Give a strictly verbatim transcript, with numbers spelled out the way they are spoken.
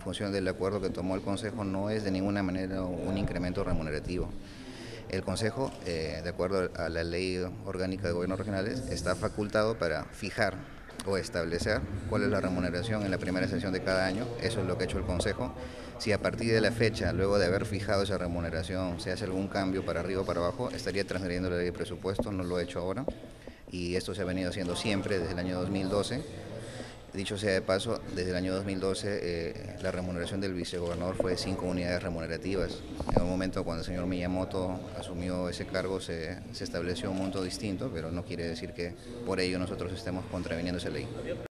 función del acuerdo que tomó el Consejo no es de ninguna manera un incremento remunerativo. El Consejo, eh, de acuerdo a la Ley Orgánica de Gobiernos Regionales, está facultado para fijar o establecer cuál es la remuneración en la primera sesión de cada año. Eso es lo que ha hecho el Consejo. Si a partir de la fecha, luego de haber fijado esa remuneración, se hace algún cambio para arriba o para abajo, estaría transgrediendo la ley de presupuestos, no lo ha hecho ahora. Y esto se ha venido haciendo siempre desde el año dos mil doce. Dicho sea de paso, desde el año dos mil doce eh, la remuneración del vicegobernador fue de cinco unidades remunerativas. En un momento cuando el señor Miyamoto asumió ese cargo se, se estableció un monto distinto, pero no quiere decir que por ello nosotros estemos contraviniendo esa ley.